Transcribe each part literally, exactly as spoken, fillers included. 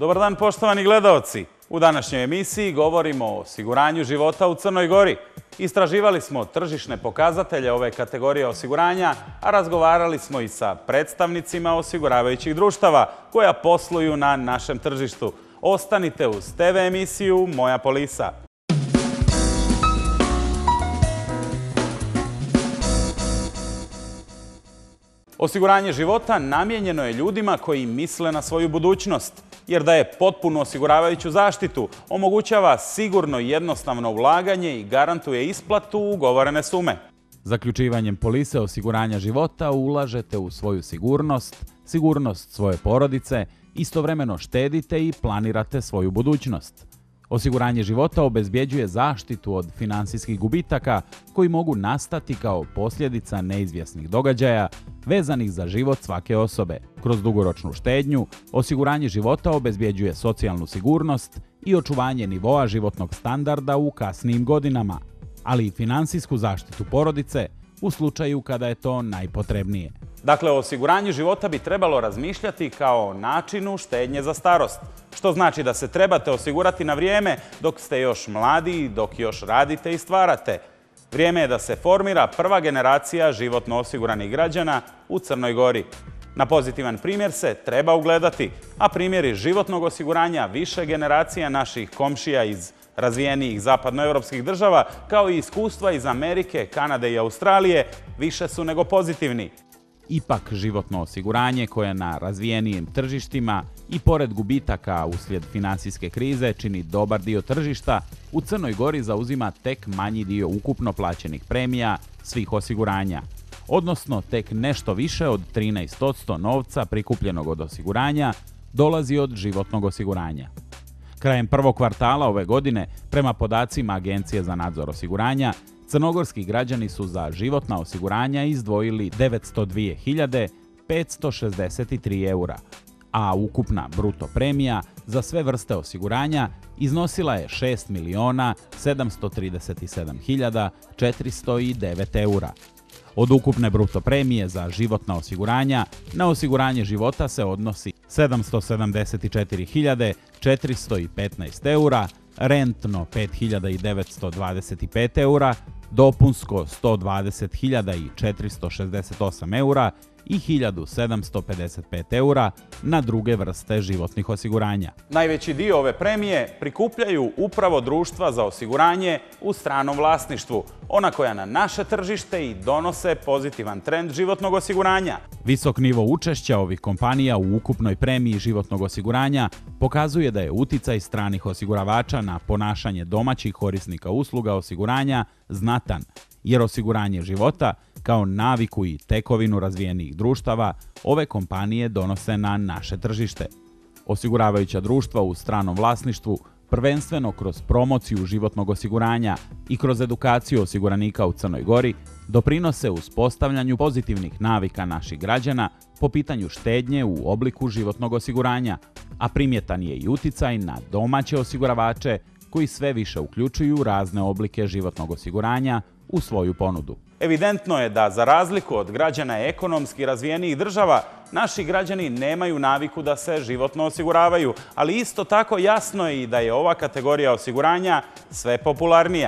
Dobar dan, poštovani gledaoci. U današnjoj emisiji govorimo o osiguranju života u Crnoj Gori. Istraživali smo tržišne pokazatelje ove kategorije osiguranja, a razgovarali smo i sa predstavnicima osiguravajućih društava koja posluju na našem tržištu. Ostanite uz te ve emisiju Moja polisa. Osiguranje života namijenjeno je ljudima koji misle na svoju budućnost, jer daje potpunu osiguravajuću zaštitu, omogućava sigurno i jednostavno ulaganje i garantuje isplatu ugovorene sume. Zaključivanjem polise osiguranja života ulažete u svoju sigurnost, sigurnost svoje porodice, istovremeno štedite i planirate svoju budućnost. Osiguranje života obezbjeđuje zaštitu od finansijskih gubitaka koji mogu nastati kao posljedica neizvjesnih događaja vezanih za život svake osobe. Kroz dugoročnu štednju, osiguranje života obezbjeđuje socijalnu sigurnost i očuvanje nivoa životnog standarda u kasnijim godinama, ali i finansijsku zaštitu porodice u slučaju kada je to najpotrebnije. Dakle, o osiguranju života bi trebalo razmišljati kao o načinu štednje za starost, što znači da se trebate osigurati na vrijeme dok ste još mladi i dok još radite i stvarate. Vrijeme je da se formira prva generacija životno osiguranih građana u Crnoj Gori. Na pozitivan primjer se treba ugledati, a primjeri životnog osiguranja više generacija naših komšija iz razvijenijih zapadnoevropskih država, kao i iskustva iz Amerike, Kanade i Australije, više su nego pozitivni. Ipak, životno osiguranje koje na razvijenijim tržištima i pored gubitaka uslijed finansijske krize čini dobar dio tržišta, u Crnoj Gori zauzima tek manji dio ukupno plaćenih premija svih osiguranja, odnosno tek nešto više od trinaest posto novca prikupljenog od osiguranja dolazi od životnog osiguranja. Krajem prvog kvartala ove godine, prema podacima Agencije za nadzor osiguranja, crnogorski građani su za životna osiguranja izdvojili devetsto dvije hiljade petsto šezdeset tri eura, a ukupna bruto premija za sve vrste osiguranja iznosila je šest miliona sedamsto trideset sedam hiljada četiristo devet eura. Od ukupne bruto premije za životna osiguranja na osiguranje života se odnosi sedamsto sedamdeset četiri hiljade četiristo petnaest eura, rentno pet hiljada devetsto dvadeset pet eura, dopunsko sto dvadeset hiljada četiristo šezdeset osam eura i hiljadu sedamsto pedeset pet eura na druge vrste životnih osiguranja. Najveći dio ove premije prikupljaju upravo društva za osiguranje u stranom vlasništvu, ona koja na naše tržište i donose pozitivan trend životnog osiguranja. Visok nivo učešća ovih kompanija u ukupnoj premiji životnog osiguranja pokazuje da je uticaj stranih osiguravača na ponašanje domaćih korisnika usluga osiguranja znatan, jer osiguranje života kao naviku i tekovinu razvijenijih društava ove kompanije donose na naše tržište. Osiguravajuća društva u stranom vlasništvu prvenstveno kroz promociju životnog osiguranja i kroz edukaciju osiguranika u Crnoj Gori doprinose uspostavljanju pozitivnih navika naših građana po pitanju štednje u obliku životnog osiguranja, a primjetan je i uticaj na domaće osiguravače koji sve više uključuju razne oblike životnog osiguranja u svoju ponudu. Evidentno je da, za razliku od građana ekonomski razvijenijih država, naši građani nemaju naviku da se životno osiguravaju, ali isto tako jasno je i da je ova kategorija osiguranja sve popularnija.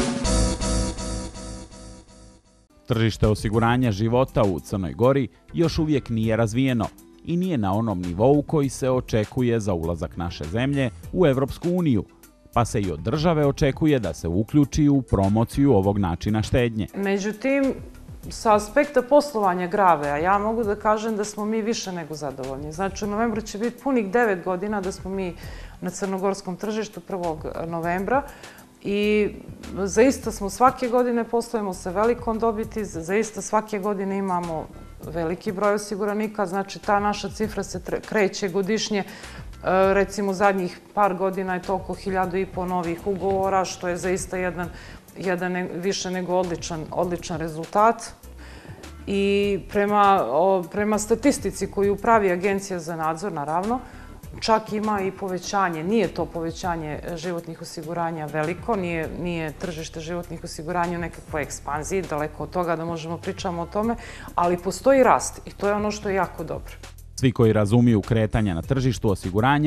Tržište osiguranja života u Crnoj Gori još uvijek nije razvijeno i nije na onom nivou koji se očekuje za ulazak naše zemlje u Evropsku uniju, pa se i od države očekuje da se uključi u promociju ovog načina štednje. Međutim, sa aspekta poslovanja Gravea, ja mogu da kažem da smo mi više nego zadovoljni. Znači, u novembru će biti punih devet godina da smo mi na crnogorskom tržištu prvog novembra i zaista smo svake godine poslujemo sa velikom dobiti, zaista svake godine imamo veliki broj osiguranika, znači ta naša cifra se kreće godišnje. Recimo, zadnjih par godina je to oko hiljadu i po novih ugovora, što je zaista jedan, jedan više nego odličan, odličan rezultat. I prema, prema statistici koju pravi Agencija za nadzor, naravno, čak ima i povećanje. Nije to povećanje životnih osiguranja veliko, nije, nije tržište životnih osiguranja u nekakvoj ekspanziji, daleko od toga da možemo pričamo o tome, ali postoji rast i to je ono što je jako dobro. Svi koji razumiju kretanja na tržištu osiguranja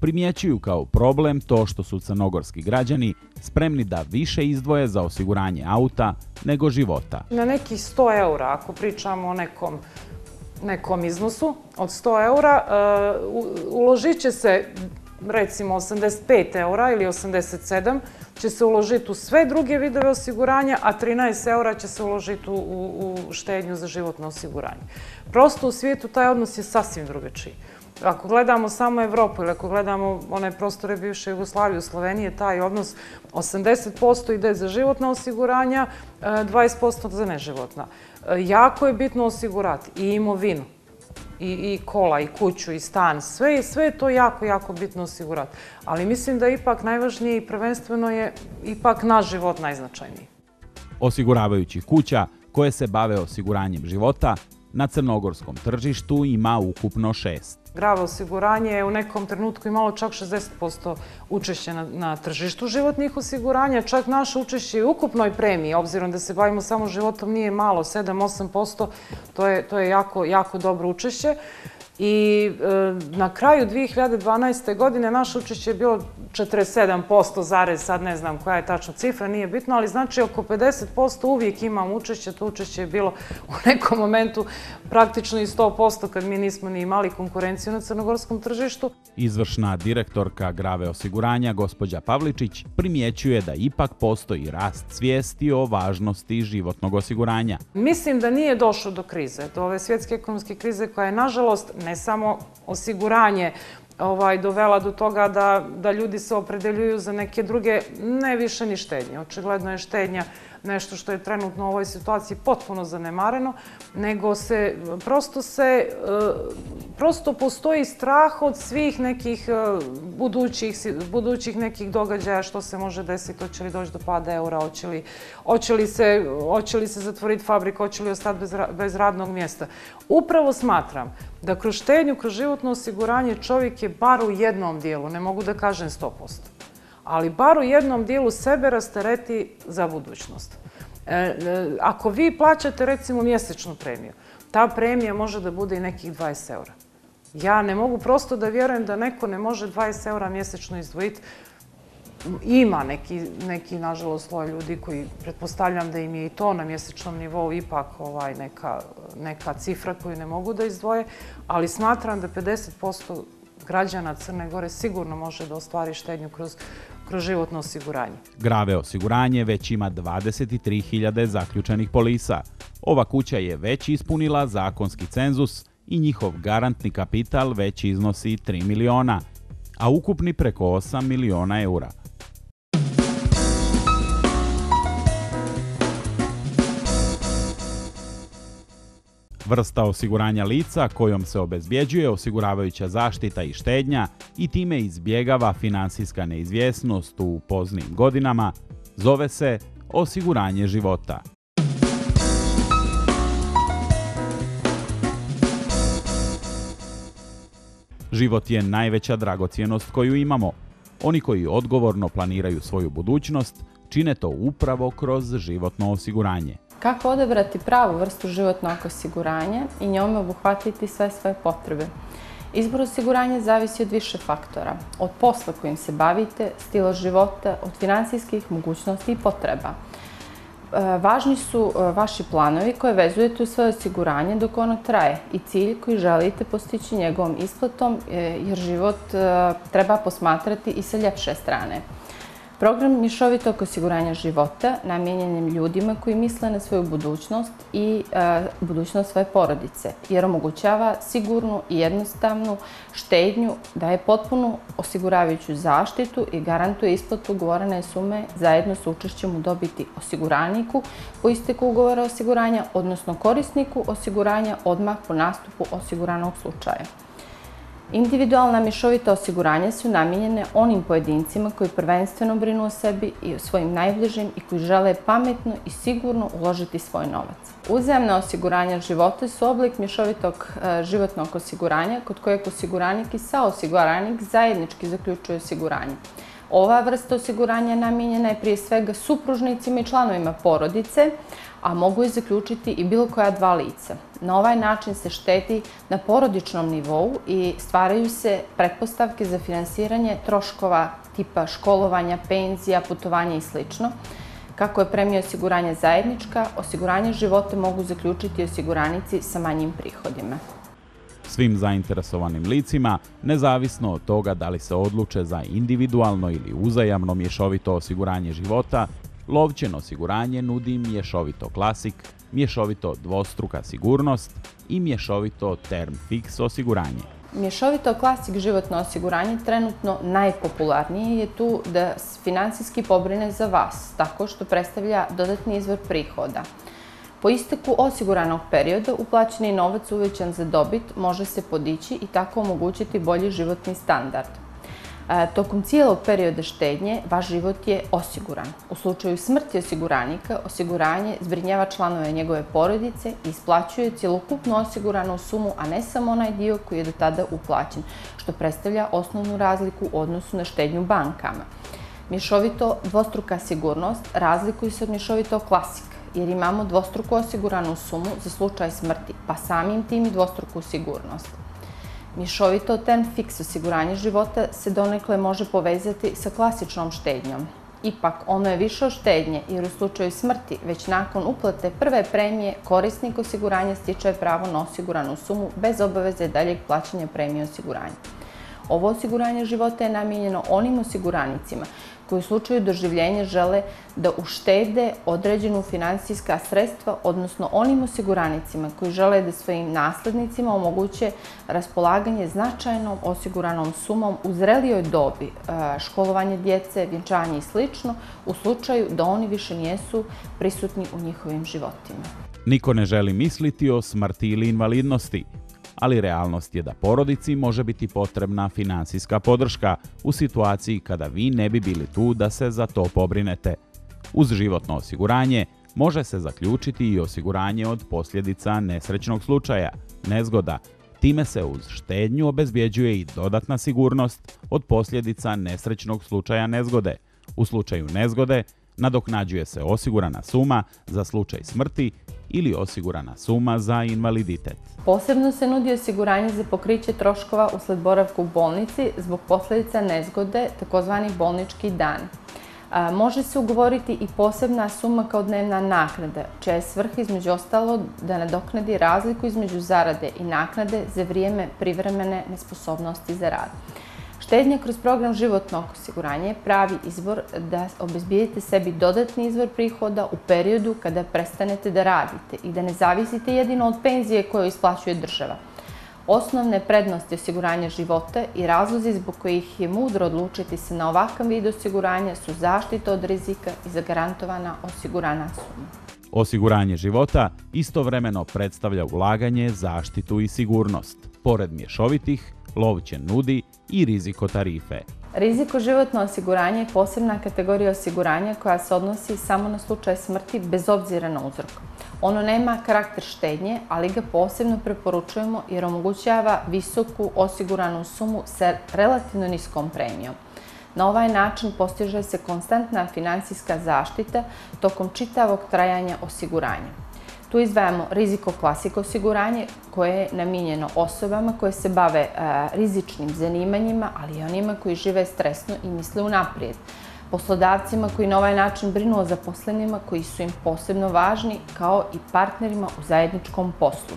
primjećuju kao problem to što su crnogorski građani spremni da više izdvoje za osiguranje auta nego života. Na nekih sto eura, ako pričamo o nekom, nekom iznosu od sto eura, uh, uložit će se recimo osamdeset pet eura ili osamdeset sedam će se uložiti u sve druge vidove osiguranja, a trinaest eura će se uložiti u, u, u štednju za životno osiguranje. Prosto u svijetu taj odnos je sasvim drugačiji. Ako gledamo samo Evropu ili ako gledamo one prostore bivše Jugoslavije, u Sloveniji je taj odnos osamdeset posto ide za životna osiguranja, dvadeset posto za neživotna. Jako je bitno osigurati i imovinu, i, i kola, i kuću, i stan, sve, sve je to jako, jako bitno osigurati. Ali mislim da ipak najvažnije i prvenstveno je ipak naš život najznačajniji. Osiguravajućih kuća koje se bave osiguranjem života na crnogorskom tržištu ima ukupno šest. Grave osiguranje je u nekom trenutku imalo čak šezdeset posto učešća na, na tržištu životnih osiguranja, čak naše učešće u ukupnoj premiji, obzirom da se bavimo samo životom, nije malo, sedam do osam posto, to je, to je jako, jako dobro učešće. I e, na kraju dvije hiljade dvanaeste. godine naše učešće je bilo četrdeset sedam posto, zarez, sad ne znam koja je tačna cifra, nije bitno, ali znači oko pedeset posto uvijek imamo učešće, to učešće je bilo u nekom momentu praktično i sto posto kad mi nismo ni imali konkurenciju na crnogorskom tržištu. Izvršna direktorka Grave osiguranja, gospođa Pavličić, primjećuje da ipak postoji rast svijesti o važnosti životnog osiguranja. Mislim da nije došlo do krize, do ove svjetske ekonomske krize koja je, nažalost, ne samo osiguranje ovaj, dovela do toga da, da ljudi se opredeljuju za neke druge, ne više ni štednje. Očigledno je štednja nešto što je trenutno u ovoj situaciji potpuno zanemareno, nego se prosto se, prosto postoji strah od svih nekih budućih, budućih nekih događaja što se može desiti, hoće li doći do pada eura, hoće li, hoće li se, hoće li se zatvoriti fabrika, hoće li ostati bez, bez radnog mjesta. Upravo smatram da kroz štednju, kroz životno osiguranje čovjek je bar u jednom dijelu, ne mogu da kažem sto posto. Ali bar u jednom dijelu sebe rastereti za budućnost. E, e, ako vi plaćate recimo mjesečnu premiju, ta premija može da bude i nekih dvadeset eura. Ja ne mogu prosto da vjerujem da neko ne može dvadeset eura mjesečno izdvojiti. Ima neki, neki nažalost, sloj ljudi koji pretpostavljam da im je i to na mjesečnom nivou ipak ovaj, neka, neka cifra koju ne mogu da izdvoje, ali smatram da pedeset posto građana Crne Gore sigurno može da ostvari štednju kroz, kroz životno osiguranje. Grave osiguranje već ima dvadeset tri hiljade zaključenih polisa. Ova kuća je već ispunila zakonski cenzus i njihov garantni kapital već iznosi tri miliona, a ukupni preko osam miliona eura. Vrsta osiguranja lica kojom se obezbjeđuje osiguravajuća zaštita i štednja i time izbjegava finansijska neizvjesnost u poznim godinama zove se osiguranje života. Život je najveća dragocjenost koju imamo. Oni koji odgovorno planiraju svoju budućnost čine to upravo kroz životno osiguranje. Kako odabrati pravu vrstu životnog osiguranja i njome obuhvatiti sve svoje potrebe? Izbor osiguranja zavisi od više faktora. Od posla kojim se bavite, stila života, od finansijskih mogućnosti i potreba. Važni su vaši planovi koje vezujete u svoje osiguranje dok ono traje i cilj koji želite postići njegovom isplatom, jer život treba posmatrati i sa ljepše strane. Program mješovitog osiguranja života namijenjen je ljudima koji misle na svoju budućnost i e, budućnost svoje porodice, jer omogućava sigurnu i jednostavnu štednju, daje potpunu osiguravajuću zaštitu i garantuje isplatu ugovorene sume zajedno sa učešćem u dobiti osiguraniku po isteku ugovora osiguranja, odnosno korisniku osiguranja odmah po nastupu osiguranog slučaja. Individualna mješovita osiguranja su namijenjene onim pojedincima koji prvenstveno brinu o sebi i o svojim najbližim i koji žele pametno i sigurno uložiti svoj novac. Uzajamna osiguranja života su oblik mješovitog e, životnog osiguranja kod kojeg osiguranik i saosiguranik zajednički zaključuju osiguranje. Ova vrsta osiguranja namijenjena je prije svega supružnicima i članovima porodice, a mogu je zaključiti i bilo koja dva lica. Na ovaj način se štedi na porodičnom nivou i stvaraju se pretpostavke za finansiranje troškova tipa školovanja, penzija, putovanja i slično. Kako je premija osiguranja zajednička, osiguranje života mogu zaključiti osiguranici sa manjim prihodima. Svim zainteresovanim licima, nezavisno od toga da li se odluče za individualno ili uzajamno mješovito osiguranje života, Lovćen osiguranje nudi mješovito Klasik, mješovito Dvostruka sigurnost i mješovito Term Fix osiguranje. Mješovito Klasik životno osiguranje trenutno najpopularnije je tu da finansijski pobrine za vas, tako što predstavlja dodatni izvor prihoda. Po isteku osiguranog perioda uplaćeni novac uvećan za dobit može se podići i tako omogućiti bolji životni standard. Tokom cijelog perioda štednje vaš život je osiguran. U slučaju smrti osiguranika, osiguranje zbrinjava članove njegove porodice i isplaćuje cjelokupnu osiguranu sumu, a ne samo onaj dio koji je do tada uplaćen, što predstavlja osnovnu razliku u odnosu na štednju bankama. Mješovito Dvostruka sigurnost razlikuje se od mješovito Klasik, jer imamo dvostruku osiguranu sumu za slučaj smrti, pa samim tim i dvostruku sigurnost. Mješovito Term Fix osiguranje života se donekle može povezati sa klasičnom štednjom. Ipak, ono je više od štednje, jer u slučaju smrti, već nakon uplate prve premije, korisnik osiguranja stiče pravo na osiguranu sumu bez obaveze daljeg plaćanja premije osiguranja. Ovo osiguranje života je namijenjeno onim osiguranicima koji u slučaju doživljenja žele da uštede određenu finansijska sredstva, odnosno onim osiguranicima koji žele da svojim naslednicima omoguće raspolaganje značajnom osiguranom sumom u zrelijoj dobi, školovanje djece, vjenčanje i slično, u slučaju da oni više nijesu prisutni u njihovim životima. Niko ne želi misliti o smrti ili invalidnosti, ali realnost je da porodici može biti potrebna finansijska podrška u situaciji kada vi ne bi bili tu da se za to pobrinete. Uz životno osiguranje može se zaključiti i osiguranje od posljedica nesrećnog slučaja, nezgoda. Time se uz štednju obezbjeđuje i dodatna sigurnost od posljedica nesrećnog slučaja nezgode. U slučaju nezgode nadoknađuje se osigurana suma za slučaj smrti ili osigurana suma za invaliditet. Posebno se nudi osiguranje za pokriće troškova usled boravka u bolnici zbog posljedica nezgode, takozvani bolnički dan. Može se ugovoriti i posebna suma kao dnevna naknada, čija je svrha između ostalo da nadoknadi razliku između zarade i naknade za vrijeme privremene nesposobnosti za rad. Štednja kroz program životnog osiguranja je pravi izbor da obezbijedite sebi dodatni izvor prihoda u periodu kada prestanete da radite i da ne zavisite jedino od penzije koju isplaćuje država. Osnovne prednosti osiguranja života i razlozi zbog kojih je mudro odlučiti se na ovakav vid osiguranja su zaštita od rizika i zagarantovana osigurana suma. Osiguranje života istovremeno predstavlja ulaganje, zaštitu i sigurnost. Pored mješovitih, Lovćen nudi i riziko tarife. Riziko životno osiguranje je posebna kategorija osiguranja koja se odnosi samo na slučaj smrti bez obzira na uzrok. Ono nema karakter štednje, ali ga posebno preporučujemo jer omogućava visoku osiguranu sumu sa relativno niskom premijom. Na ovaj način postiže se konstantna finansijska zaštita tokom čitavog trajanja osiguranja. Tu izdvajamo riziko Klasik osiguranje koje je namijenjeno osobama koje se bave rizičnim zanimanjima, ali i onima koji žive stresno i misle unaprijed. Poslodavcima koji na ovaj način brinu o zaposlenima koji su im posebno važni, kao i partnerima u zajedničkom poslu.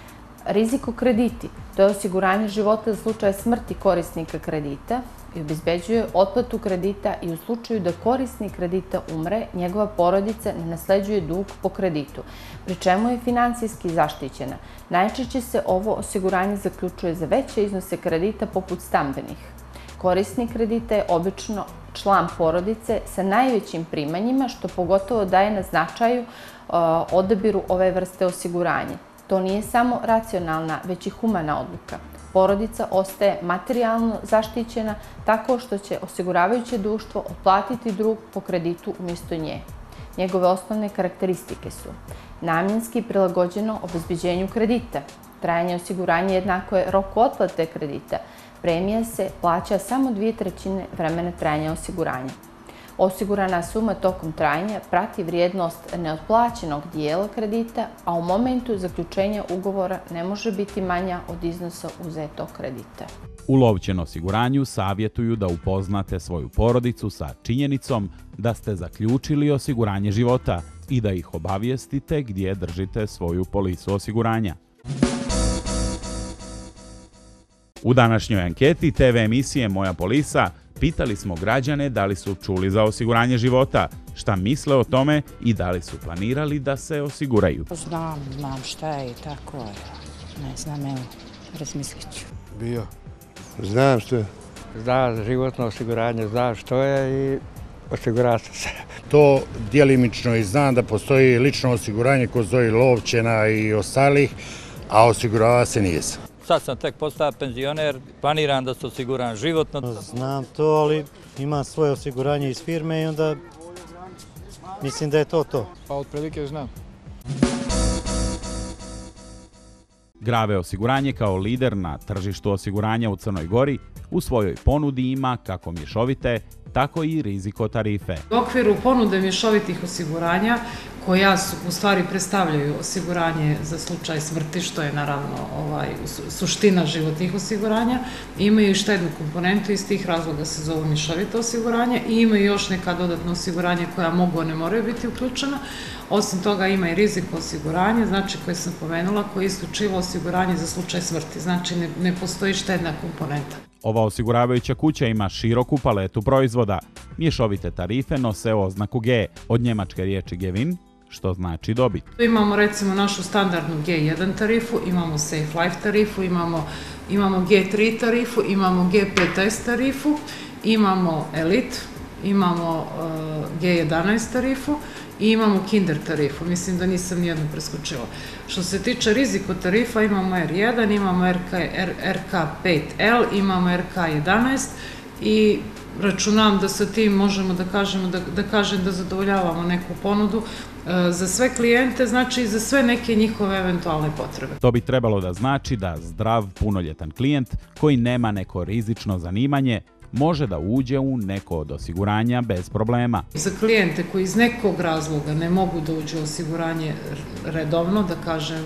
Riziko krediti, to je osiguranje života za slučaj smrti korisnika kredita i obezbeđuje otplatu kredita i u slučaju da korisnik kredita umre, njegova porodica ne nasleđuje dug po kreditu, pri čemu je finansijski zaštićena. Najčešće se ovo osiguranje zaključuje za veće iznose kredita poput stambenih. Korisnik kredita je obično član porodice sa najvećim primanjima, što pogotovo daje na značaju odabiru ove vrste osiguranja. To nije samo racionalna, već i humana odluka. Porodica ostaje materijalno zaštićena tako što će osiguravajuće društvo otplatiti drug po kreditu umjesto nje. Njegove osnovne karakteristike su namjenski prilagođeno obezbeđenju kredita, trajanje osiguranja jednako je roku otplate kredita, premija se plaća samo dvije trećine vremena trajanja osiguranja. Osigurana suma tokom trajanja prati vrijednost neotplaćenog dijela kredita, a u momentu zaključenja ugovora ne može biti manja od iznosa uzetog kredita. U Lovćen osiguranju savjetuju da upoznate svoju porodicu sa činjenicom da ste zaključili osiguranje života i da ih obavijestite gdje držite svoju polisu osiguranja. U današnjoj anketi te ve emisije Moja polisa pitali smo građane da li su čuli za osiguranje života, šta misle o tome i da li su planirali da se osiguraju. Znam, znam šta je i tako je. Ne znam, evo, razmislit ću. Bio. Znam što je. Zna životno osiguranje, zna što je i osigurati se. To djelimično i znam da postoji lično osiguranje kod Zoji Lovćena i ostalih, a osigurava se nije se. Sad sam tek postao penzioner, planiram da se osiguram životno. Znam to, ali imam svoje osiguranje iz firme i onda mislim da je to to. Pa otprilike znam. Grave osiguranje kao lider na tržištu osiguranja u Crnoj Gori u svojoj ponudi ima kako mješovite, tako i riziko tarife. U okviru ponude mješovitih osiguranja, koja su, u stvari predstavljaju osiguranje za slučaj smrti, što je naravno ovaj, suština životnih osiguranja, imaju i štednu komponentu, iz tih razloga se zovu mješovito osiguranje, i imaju još neka dodatna osiguranja koja mogu, a ne moraju biti uključena. Osim toga ima i riziko osiguranje, znači koje sam pomenula, koje je isključivo osiguranje za slučaj smrti, znači ne, ne postoji štedna komponenta. Ova osiguravajuća kuća ima široku paletu proizvoda. Mješovite tarife nose oznaku G, od njemačke riječi Gewinn, što znači dobit. Imamo recimo našu standardnu ge jedan tarifu, imamo Safe Life tarifu, imamo, imamo ge tri tarifu, imamo ge pet es tarifu, imamo Elite, imamo uh, ge jedanaest tarifu i imamo Kinder tarifu. Mislim da nisam nijedno preskočila. Što se tiče riziko tarifa, imamo er jedan, imamo er ka pet el, imamo er ka jedanaest i računam da sa tim možemo da kažemo, da, da kažem da zadovoljavamo neku ponudu e, za sve klijente, znači i za sve neke njihove eventualne potrebe. To bi trebalo da znači da zdrav punoljetan klijent koji nema neko rizično zanimanje može da uđe u neko od osiguranja bez problema. Za klijente koji iz nekog razloga ne mogu da uđu u osiguranje redovno, da kažem,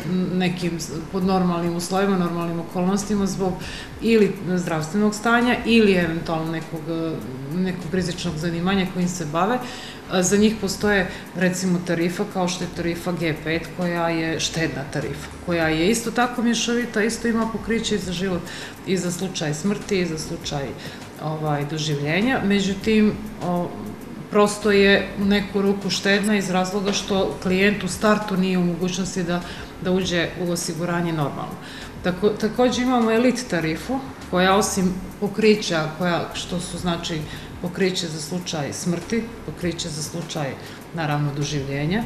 nekim pod normalnim uslovima, normalnim okolnostima zbog ili zdravstvenog stanja ili eventualno nekog, nekog rizičnog zanimanja kojim se bave, za njih postoje recimo tarifa kao što je tarifa ge pet koja je štedna tarifa, koja je isto tako mješovita, isto ima pokriće i za život i za slučaj smrti i za slučaj ovaj, doživljenja, međutim o, prosto je u neku ruku štedna iz razloga što klijent u startu nije u mogućnosti da, da uđe u osiguranje normalno. Tako, također imamo Elite tarifu koja osim pokrića, koja, što su znači pokriće za slučaj smrti, pokriće za slučaj naravno doživljenja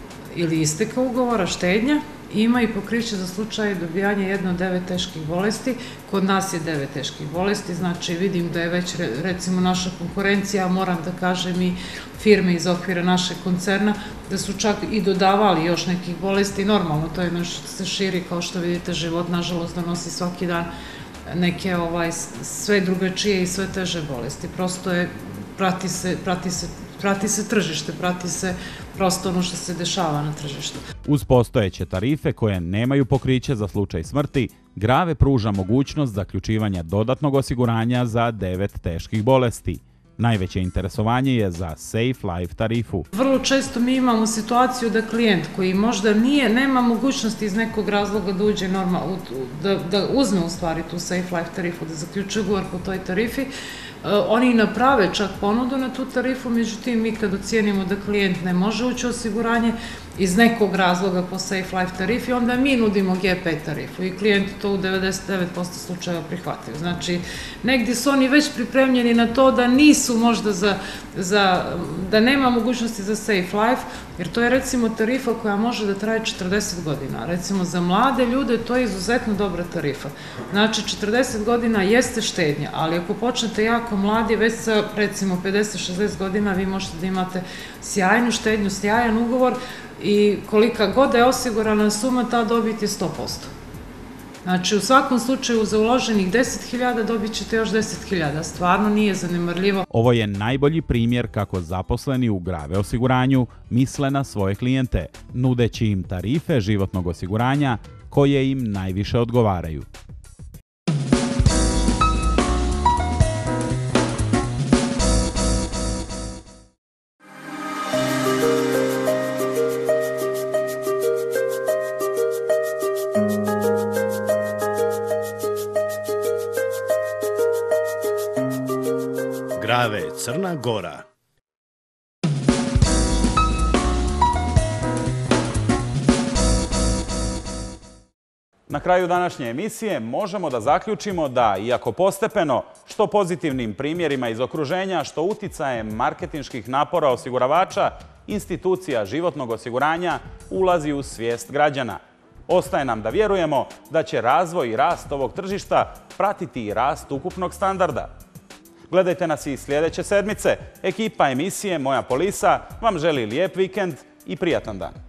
ili isteka ugovora, štednja, ima i pokriće za slučaj dobijanja jedne od devet teških bolesti. Kod nas je devet teških bolesti, znači vidim da je već recimo naša konkurencija, moram da kažem i firme iz okvira našeg koncerna, da su čak i dodavali još nekih bolesti. Normalno, to je nešto se širi, kao što vidite, život nažalost donosi svaki dan neke ovaj, sve drugačije i sve teže bolesti. Prosto je, prati se, prati se prati se tržište, prati se prosto ono što se dešava na tržištu. Uz postojeće tarife koje nemaju pokriće za slučaj smrti, Grave pruža mogućnost zaključivanja dodatnog osiguranja za devet teških bolesti. Najveće interesovanje je za Safe Life tarifu. Vrlo često mi imamo situaciju da klijent koji možda nije, nema mogućnosti iz nekog razloga da uđe normalno, da, da uzme u stvari tu Safe Life tarifu, da zaključuje ugovor po toj tarifi, oni naprave čak ponudu na tu tarifu, međutim mi kad ocijenimo da klijent ne može ući u osiguranje iz nekog razloga po Safe Life tarifi, onda mi nudimo ge pet tarifu i klijenti to u devedeset devet posto slučajeva prihvataju. Znači, negdje su oni već pripremljeni na to da nisu možda za, za, da nema mogućnosti za Safe Life, jer to je recimo tarifa koja može da traje četrdeset godina. Recimo za mlade ljude to je izuzetno dobra tarifa. Znači, četrdeset godina jeste štednja, ali ako počnete jako mladi, već sa recimo pedeset šezdeset godina vi možete da imate sjajnu štednju, sjajan ugovor i kolika god je osigurana suma, ta dobit je sto posto. Znači, u svakom slučaju za uloženih deset hiljada dobit ćete još deset hiljada. Stvarno nije zanemarljivo. Ovo je najbolji primjer kako zaposleni u Grave osiguranju misle na svoje klijente, nudeći im tarife životnog osiguranja koje im najviše odgovaraju. Grave, Crna Gora. Na kraju današnje emisije možemo da zaključimo da, iako postepeno, što pozitivnim primjerima iz okruženja, što uticajem marketinških napora osiguravača, institucija životnog osiguranja ulazi u svijest građana. Ostaje nam da vjerujemo da će razvoj i rast ovog tržišta pratiti i rast ukupnog standarda. Gledajte nas i sljedeće sedmice. Ekipa emisije Moja polisa vam želi lijep vikend i prijatan dan.